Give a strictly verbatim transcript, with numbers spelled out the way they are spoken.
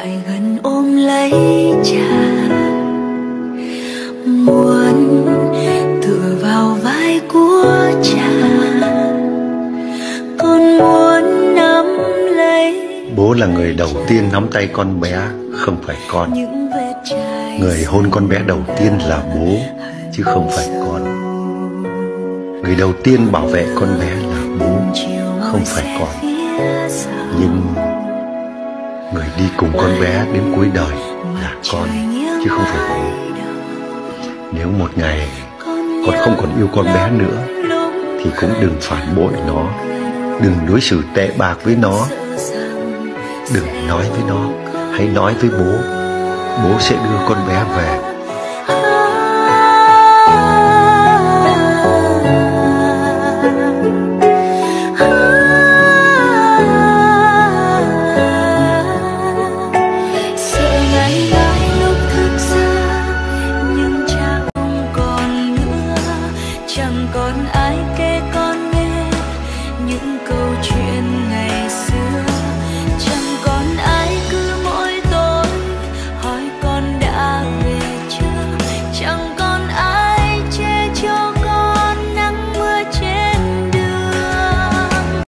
lại gần ôm lấy cha, muốn tựa vào vai của cha, con muốn nắm lấy. Bố là người đầu tiên nắm tay con bé, không phải con. Người hôn con bé đầu tiên là bố, chứ không phải con. Người đầu tiên bảo vệ con bé là bố, không phải con. Nhưng người đi cùng con bé đến cuối đời là con, chứ không phải bố. Nếu một ngày con không còn yêu con bé nữa thì cũng đừng phản bội nó, đừng đối xử tệ bạc với nó. Đừng nói với nó, hãy nói với bố. Bố sẽ đưa con bé về